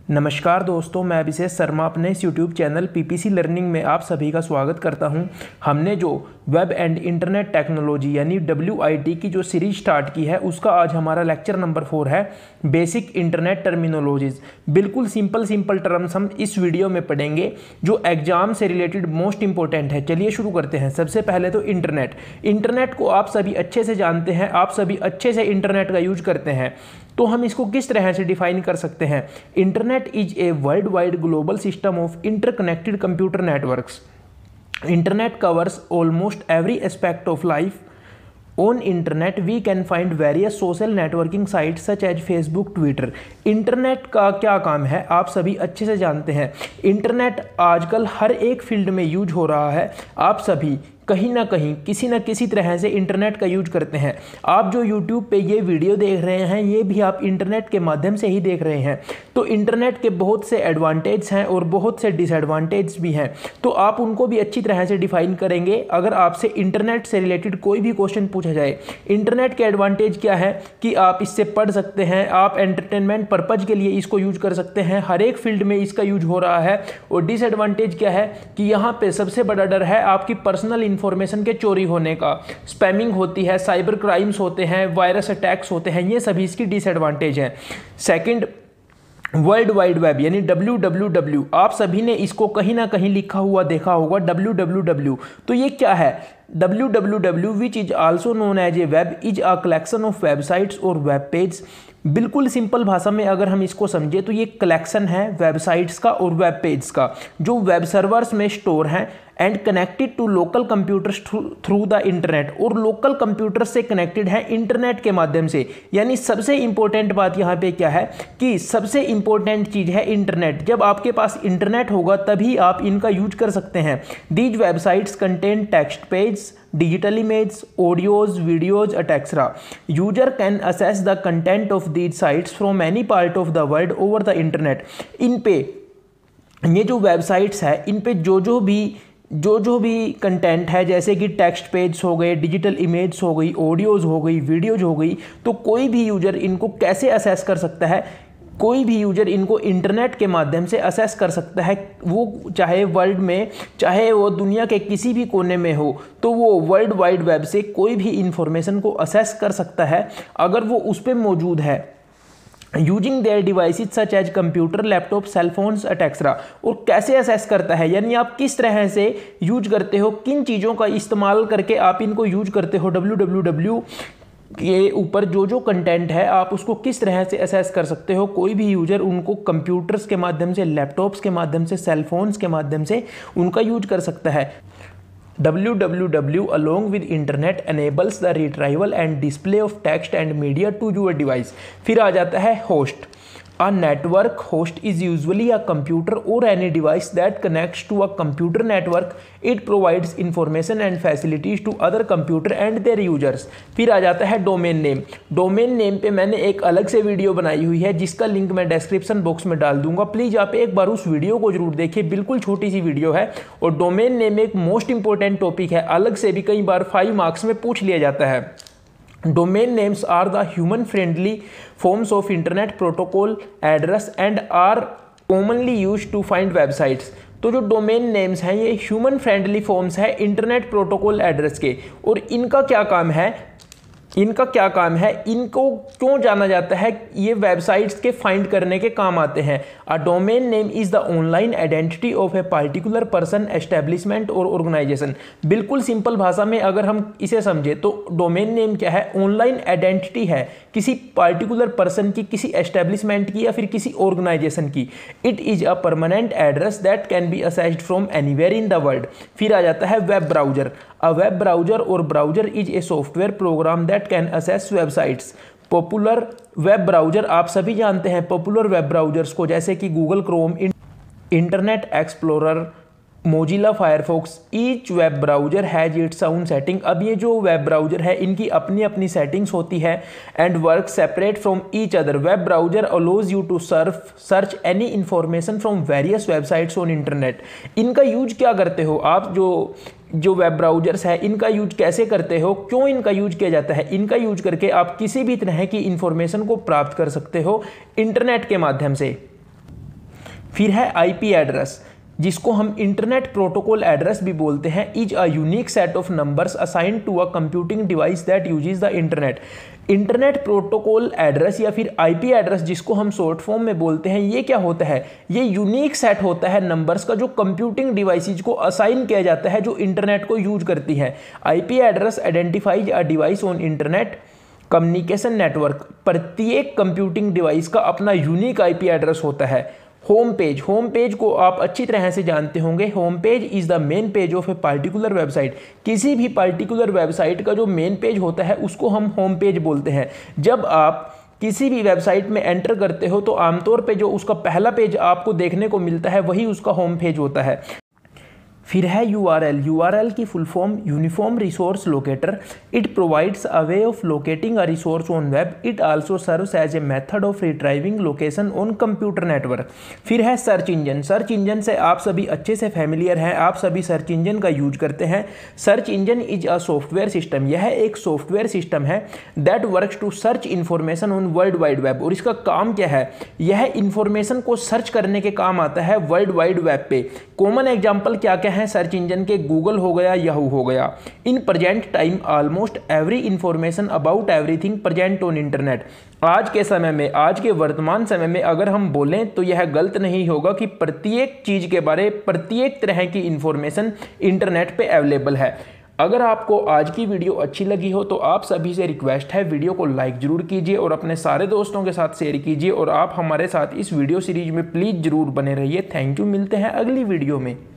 नमस्कार दोस्तों, मैं अभिषेक शर्मा अपने इस यूट्यूब चैनल पीपीसी लर्निंग में आप सभी का स्वागत करता हूं। हमने जो वेब एंड इंटरनेट टेक्नोलॉजी यानी WIT की जो सीरीज स्टार्ट की है उसका आज हमारा लेक्चर नंबर 4 है, बेसिक इंटरनेट टर्मिनोलॉजीज। बिल्कुल सिंपल टर्म्स हम इस वीडियो में पढ़ेंगे जो एग्जाम से रिलेटेड मोस्ट इंपॉर्टेंट है। चलिए शुरू करते हैं। सबसे पहले तो इंटरनेट को आप सभी अच्छे से जानते हैं, आप सभी अच्छे से इंटरनेट का यूज करते हैं। तो हम इसको किस तरह से डिफाइन कर सकते हैं? Internet is a world wide global system of interconnected computer networks. Internet covers almost every aspect of life. On internet we can find various social networking sites such as Facebook, Twitter। Internet का क्या काम है आप सभी अच्छे से जानते हैं। इंटरनेट आजकल हर एक फील्ड में यूज हो रहा है। आप सभी कहीं ना कहीं किसी न किसी तरह से इंटरनेट का यूज करते हैं। आप जो YouTube पे ये वीडियो देख रहे हैं ये भी आप इंटरनेट के माध्यम से ही देख रहे हैं। तो इंटरनेट के बहुत से एडवांटेज हैं और बहुत से डिसएडवांटेज भी हैं, तो आप उनको भी अच्छी तरह से डिफाइन करेंगे अगर आपसे इंटरनेट से रिलेटेड कोई भी क्वेश्चन पूछा जाए। इंटरनेट के एडवांटेज क्या है कि आप इससे पढ़ सकते हैं, आप एंटरटेनमेंट पर्पज के लिए इसको यूज कर सकते हैं, हर एक फील्ड में इसका यूज हो रहा है। और डिसएडवांटेज क्या है कि यहाँ पे सबसे बड़ा डर है आपकी पर्सनल इंफॉर्मेशन के चोरी होने का। स्पैमिंग होती है, साइबर क्राइम्स होते हैं, वायरस अटैक्स होते हैं, ये सभी इसकी डिसएडवांटेज है। सेकंड, वर्ल्ड वाइड वेब यानी WWW। आप सभी ने इसको कहीं ना कहीं लिखा हुआ देखा होगा WWW। तो ये क्या है? WWW which is also known as a web is a collection of websites और वेब पेज। बिल्कुल सिंपल भाषा में अगर हम इसको समझे तो ये कलेक्शन है वेबसाइट्स का और वेब पेज का जो वेब सर्वर्स में स्टोर हैं and connected to local computers through the internet. और लोकल कंप्यूटर से कनेक्टेड है इंटरनेट के माध्यम से। यानी सबसे इंपॉर्टेंट बात यहाँ पे क्या है कि सबसे इंपॉर्टेंट चीज़ है इंटरनेट। जब आपके पास इंटरनेट होगा तभी आप इनका यूज कर सकते हैं। These websites contain text page, digital images, audios, videos, etc. User can access the content of these sites from any part of the world over the internet। इन पे ये जो वेबसाइट्स है इन पे जो भी कंटेंट है जैसे कि टेक्स्ट पेज हो गए, डिजिटल इमेज हो गई, ऑडियोज़ हो गई, वीडियोज़ हो गई, तो कोई भी यूज़र इनको कैसे असेस कर सकता है? कोई भी यूजर इनको इंटरनेट के माध्यम से असेस कर सकता है। वो चाहे वर्ल्ड में, चाहे वो दुनिया के किसी भी कोने में हो, तो वो वर्ल्ड वाइड वेब से कोई भी इंफॉर्मेशन को असेस कर सकता है अगर वो उस पर मौजूद है। Using their devices such as computer, laptop, cellphones etcetera. और कैसे असेस करता है यानी आप किस तरह से यूज करते हो, किन चीज़ों का इस्तेमाल करके आप इनको यूज करते हो। WWW के ऊपर जो कंटेंट है आप उसको किस तरह से असेस कर सकते हो। कोई भी यूजर उनको कंप्यूटर्स के माध्यम से, लैपटॉप्स के माध्यम से, सेलफोन्स के माध्यम से उनका यूज कर सकता है। WWW along with internet enables the retrieval and display of text and media to your device। फिर आ जाता है host. A network host is usually a computer or any device that connects to a computer network। It provides information and facilities to other computer and their users। फिर आ जाता है domain name. Domain name पे मैंने एक अलग से video बनाई हुई है जिसका लिंक मैं डिस्क्रिप्शन बॉक्स में डाल दूंगा। प्लीज़ आप एक बार उस वीडियो को जरूर देखिए, बिल्कुल छोटी सी वीडियो है। और डोमेन नेम एक मोस्ट इंपॉर्टेंट टॉपिक है, अलग से भी कई बार 5 मार्क्स में पूछ लिया जाता है। Domain names are the human-friendly forms of internet protocol address and are commonly used to find websites। तो जो डोमेन नेम्स हैं ये ह्यूमन फ्रेंडली फॉर्म्स है इंटरनेट प्रोटोकॉल एड्रेस के। और इनका क्या काम है? इनको क्यों जाना जाता है? ये वेबसाइट्स के फाइंड करने के काम आते हैं। A domain name is the online identity of a particular person, establishment or organization. बिल्कुल सिंपल भाषा में अगर हम इसे समझे तो डोमेन नेम क्या है? ऑनलाइन आइडेंटिटी है किसी पार्टिकुलर पर्सन की, किसी एस्टेब्लिशमेंट की या फिर किसी ऑर्गेनाइजेशन की। It is a permanent address that can be accessed from anywhere in the world. फिर आ जाता है web browser. A web browser or browser is a software program that can access websites. Popular web browser आप सभी जानते हैं popular web browsers को, जैसे कि Google Chrome, Internet Explorer, Mozilla Firefox. Each web browser has its own setting. अब ये जो वेब ब्राउजर है इनकी अपनी अपनी सेटिंग्स होती है and work separate from each other. Web browser allows you to search any information from various websites on internet. इनका यूज क्या करते हो आप? जो वेब ब्राउजर्स है इनका यूज कैसे करते हो, क्यों इनका यूज किया जाता है? इनका यूज करके आप किसी भी तरह की इंफॉर्मेशन को प्राप्त कर सकते हो इंटरनेट के माध्यम से। फिर है आईपी एड्रेस, जिसको हम इंटरनेट प्रोटोकॉल एड्रेस भी बोलते हैं, is a unique set of numbers assigned to a computing device that uses the internet. Internet protocol address या फिर आईपी एड्रेस, जिसको हम शॉर्ट फॉर्म में बोलते हैं, ये क्या होता है? ये यूनिक सेट होता है नंबर्स का जो कंप्यूटिंग डिवाइसेज को असाइन किया जाता है जो इंटरनेट को यूज करती हैं। IP address identifies a device on internet communication network. प्रत्येक कंप्यूटिंग डिवाइस का अपना यूनिक आईपी एड्रेस होता है। होम पेज को आप अच्छी तरह से जानते होंगे। Home page is the main page of a particular website. किसी भी पार्टिकुलर वेबसाइट का जो मेन पेज होता है उसको हम होम पेज बोलते हैं। जब आप किसी भी वेबसाइट में एंटर करते हो तो आमतौर पे जो उसका पहला पेज आपको देखने को मिलता है वही उसका होम पेज होता है। फिर है यूआरएल की full form uniform resource locator. It provides a way of locating a resource on web. It also serves as a method of retrieving location on computer network. फिर है सर्च इंजन से आप सभी अच्छे से फैमिलियर हैं, आप सभी सर्च इंजन का यूज करते हैं। Search engine is a software system, यह एक सॉफ्टवेयर सिस्टम है that works to search information on world wide web. और इसका काम क्या है? यह इंफॉर्मेशन को सर्च करने के काम आता है वर्ल्ड वाइड वेब पे। कॉमन एग्जाम्पल क्या क्या है सर्च इंजन के? गूगल हो गया, याहू हो गया। In present time almost every information about everything present on internet. आज के समय में, आज के वर्तमान समय में अगर हम बोलें तो यह गलत नहीं होगा कि प्रत्येक चीज के बारे, प्रत्येक तरह की इंफॉर्मेशन इंटरनेट पे अवेलेबल है। अगर आपको आज की वीडियो अच्छी लगी हो तो आप सभी से रिक्वेस्ट है वीडियो को लाइक जरूर कीजिए और अपने सारे दोस्तों के साथ शेयर कीजिए और आप हमारे साथ इस वीडियो सीरीज में प्लीज़ जरूर बने रहिए। थैंक यू, मिलते हैं अगली वीडियो में।